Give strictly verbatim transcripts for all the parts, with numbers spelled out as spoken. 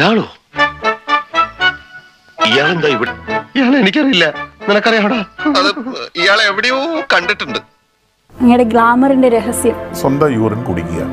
ഇയാളോ? ഇയാളെന്താ ഇവിടെ? ഇയാളെ എനിക്കറിയില്ല, നിനക്കറിയാടാ? അത് ഇയാളെ എവിടെയോ കണ്ടിട്ടുണ്ട്. അങ്ങയുടെ ഗ്ലാമറിന്റെ രഹസ്യം സ്വന്തം യൂറിൻ കുടിക്കുക.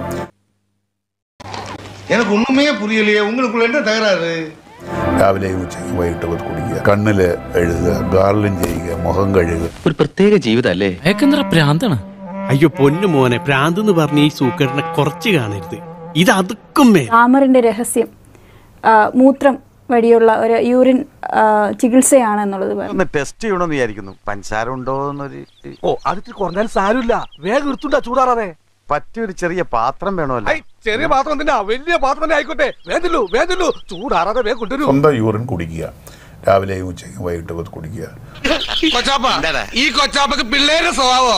எனக்கு ஒண்ணுமே புரியலையே, உங்களுக்குள்ள என்ன தகராறு? രാവിലെ ഉച്ചയ്ക്ക് വൈകിട്ട് കുടിക്കുക, കണ്ണില് എഴുതുക, ഗാർലിൻ ചെയ്യുക, മുഖം കഴുകുക. ഒരു പ്രത്യേക ജീവിതം അല്ലേ? പ്രാന്താണ്. അയ്യോ പൊന്നു മോനെ, പ്രാന്ത് എന്ന് പറഞ്ഞ ഈ സൂക്കേടിനെ കുറച്ച് കാണരുത്. ഇത് അതുക്കും ഗ്ലാമറിന്റെ രഹസ്യം മൂത്രം വഴിയുള്ള ഒരു യൂറിൻ ചികിത്സയാണ് എന്നുള്ളത് ടെസ്റ്റ് ചെയ്യണമെന്ന് വിചാരിക്കുന്നു. പഞ്ചസാര ഉണ്ടോ എന്നൊരു. ഓ അടുത്ത് കുറഞ്ഞാൽ സാരമില്ല, വേഗം എടുത്തുണ്ടാ ചൂടാറാതെ. പറ്റിയൊരു ചെറിയ പാത്രം വേണമല്ലോ. ചെറിയ പാത്രം എന്തിനാ, വലിയ പാത്രം തന്നെ ആയിക്കോട്ടെ. വേണ്ടല്ലോ വേണ്ടല്ലോ, ചൂടാറാതെ വേഗം കൊണ്ടുവരൂ. സ്വന്തം യൂറിൻ കുടിക്കുക, രാവിലെ ഉച്ചയ്ക്ക് വൈകിട്ട് കുടിക്കുക. ഈ കൊച്ചാപ്പക്ക് പിള്ളേരുടെ സ്വഭാവോ?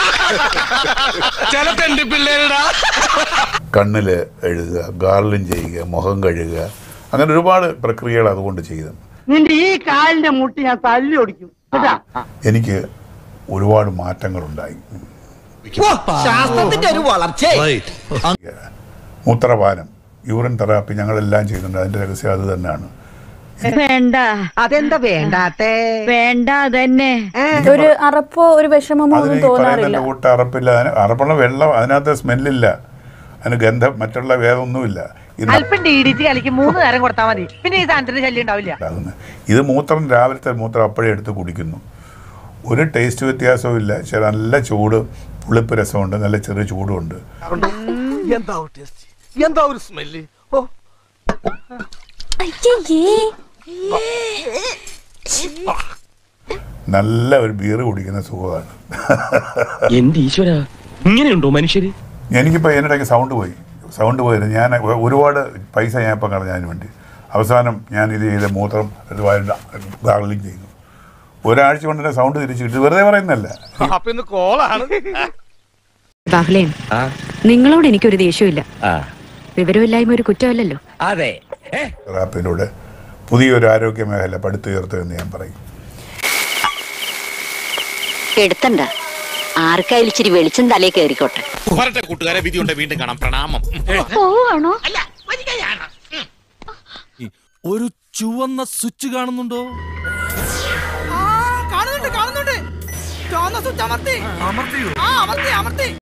ചില തെണ്ടി പിള്ളേരുടെ കണ്ണില് എഴുതുക, ഗാർലിൻ ചെയ്യുക, മുഖം കഴുകുക. അങ്ങനെ ഒരുപാട് പ്രക്രിയകൾ അതുകൊണ്ട് ചെയ്തു. നിന്റെ ഈ കാലിന്റെ മുട്ടി ഞാൻ തല്ലി ഓടിക്കും. എനിക്ക് ഒരുപാട് മാറ്റങ്ങളുണ്ടായി. ശാസ്ത്രത്തിന്റെ ഒരു വളർച്ച. മൂത്രപാനം, യൂറിൻ തെറാപ്പി ഞങ്ങളെല്ലാം ചെയ്യുന്നുണ്ട്. അതിന്റെ രഹസ്യം അത് തന്നെയാണ്. വേണ്ട, അതെന്താ വേണ്ടാത്തേ? വേണ്ട തന്നെ. ഒരു അറപ്പോ ഒരു വിഷമമോ ഒന്നും തോന്നാറില്ല. കൂട്ട അറപ്പില്ല, അതിന് അറപ്പുള്ള വെള്ളം, അതിനകത്ത് സ്മെല്ലില്ല, അതിന് ഗന്ധം, മറ്റുള്ള വേദമൊന്നുമില്ല. അല്പം ഡി ഡി ടി കളിക്ക് മൂന്ന് നേരം കൊടുത്താൽ മതി, പിന്നെ ഈ സാധനത്തിന് ശല്യം ഉണ്ടാവില്ല. ഇത് മൂത്രം, രാവിലത്തെ മൂത്രം അപ്പോഴേ എടുത്ത് കുടിക്കുന്നു. ഒരു ടേസ്റ്റ് വ്യത്യാസവും ഇല്ല. ചില നല്ല ചൂട്, പുളിപ്പ് രസമുണ്ട്, നല്ല ചെറിയ ചൂടുണ്ട്. എന്താ ടേസ്റ്റ്, എന്താ ഒരു സ്മെല്ല്. ഓ നല്ല ഒരു ബീർ കുടിക്കുന്ന സുഖമാണ്. എന്റെ ഈശ്വര, ഇങ്ങനെയുണ്ടോ മനുഷ്യര്? എനിക്കിപ്പോൾ എന്നിടയ്ക്ക് സൗണ്ട് പോയി സൗണ്ട് പോയിരുന്നു. ഞാൻ ഒരുപാട് പൈസ ഞാൻ ഇപ്പം കളഞ്ഞു അതിന് വേണ്ടി. അവസാനം ഞാൻ ഇത് ചെയ്ത മൂത്രം ഗാർലിംഗ് ചെയ്തു. ഒരാഴ്ച കൊണ്ട് തന്നെ സൗണ്ട് തിരിച്ചു കിട്ടി. വെറുതെ പറയുന്നല്ല. ബാഹുലേൻ, നിങ്ങളോട് എനിക്കൊരു ദേഷ്യമില്ല. വിവരമില്ലായ്മ ഒരു കുറ്റമല്ലല്ലോ. അതെ. തെറാപ്പിയിലൂടെ പുതിയൊരു ആരോഗ്യ മേഖല പടുത്തുയർത്തു എന്ന് ഞാൻ പറയും. എടുത്തണ്ട, ആർക്കായാലും ഇച്ചിരി വെളിച്ചം തലേ കയറിക്കോട്ടെ. കൂട്ടുകാരെ, വിധിയുണ്ട്. വീണ്ടും കാണാം. പ്രണാമം. ഒരു ചുവന്ന സ്വിച്ച് കാണുന്നുണ്ടോ? കാണുന്നുണ്ട് കാണുന്നുണ്ട്. ചുവന്ന സ്വിച്ച് അമർത്തി. അമർത്തിയോ? ആ അമർത്തി അമർത്തി.